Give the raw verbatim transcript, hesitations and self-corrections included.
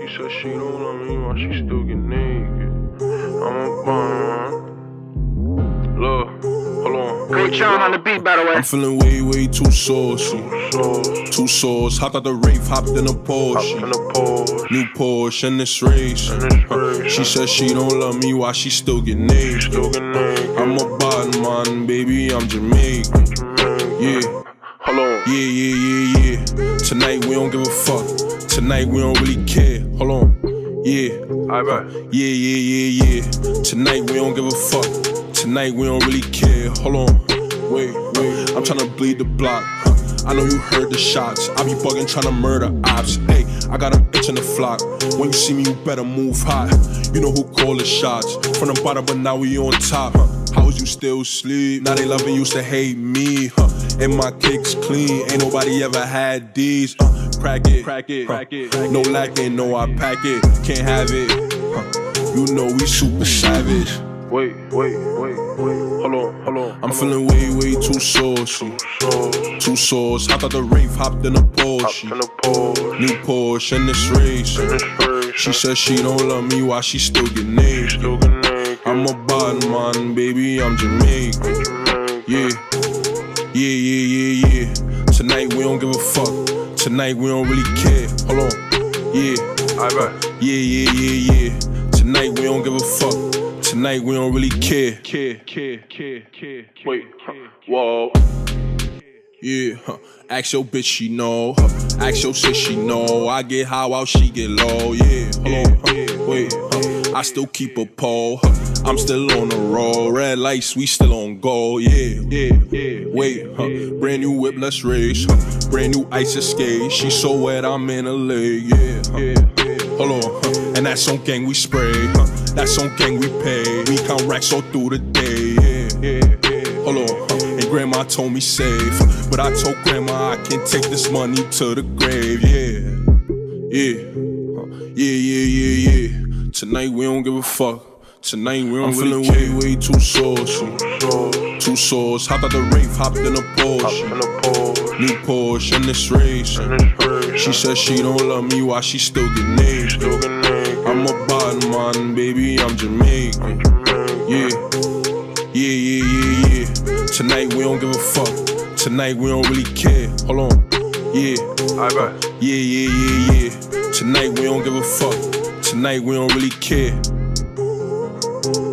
said she don't love me while she still get naked. I'm a bum. Look, hold on. Great John on the beat, by the way. I'm feeling way, way too saucy. Too sauce. Hopped out the rave, hopped in a Porsche. In a Porsche. New Porsche in this race. Huh. She said she don't love me while she still get naked. Still get naked. I'm a bad man, baby, I'm Jamaican. Yeah. Hold on. Yeah, yeah, yeah, yeah. Tonight we don't give a fuck. Tonight we don't really care. Hold on. Yeah. I bet. Yeah, yeah, yeah, yeah. Tonight we don't give a fuck. Tonight we don't really care. Hold on. Wait, wait. I'm tryna bleed the block. Huh. I know you heard the shots. I be bugging tryna murder ops. Hey, I got a bitch in the flock. When you see me, you better move hot. You know who call the shots. From the bottom, but now we on top. Huh. How was you still sleep? Now they loving used to hate me. Huh. And my kicks clean. Ain't nobody ever had these. Uh, crack it, crack it, crack it. No lacking, no I pack it. Can't have it. Huh. You know we super savage. Wait, wait, wait, wait. Hold on, hold on. I'm feeling way, way too saucy. Too sauce. Hopped out the rave, hopped in a Porsche. In a Porsche. New Porsche in this race. She said she don't love me while she still get naked. Still get naked. I'm a bad man, baby, I'm Jamaican. Yeah. Yeah, yeah, yeah, yeah. Tonight we don't give a fuck. Tonight we don't really care. Hold on. Yeah. I bet. Yeah, yeah, yeah, yeah. Tonight we don't give a fuck. Tonight we don't really care. Care, care, care, care. Wait. Whoa. Yeah, huh. Ask your bitch, she know. Huh. Ask your sis, she know. I get high while she get low. Yeah, hold on. Huh. Wait, huh. I still keep a pole. Huh. I'm still on the road. Red lights, we still on go. Yeah, yeah, yeah. Wait, huh. Brand new whip, let's race. Huh. Brand new ice escape. She so wet, I'm in a lake. Yeah, huh. Hold on. Huh. And that's on gang we spray. Huh. That's on gang we pay. We count racks all through the day. Yeah, yeah, yeah. Hold on. Huh. And grandma told me save, but I told grandma I can take this money to the grave. Yeah, yeah, huh. Yeah, yeah, yeah, yeah. Tonight we don't give a fuck. Tonight we don't I'm really feeling care. way, way too saucy. Too sauce. Hopped out the rave, hopped in a Porsche. In a Porsche. New Porsche in this race. She said she don't love me while she still get naked. Still get naked. I'm a bad man, baby, I'm Jamaican. Yeah. Yeah, yeah, yeah, yeah. Tonight we don't give a fuck. Tonight we don't really care. Hold on. Yeah. I bet. Yeah, yeah, yeah, yeah. Tonight we don't give a fuck. Tonight we don't really care.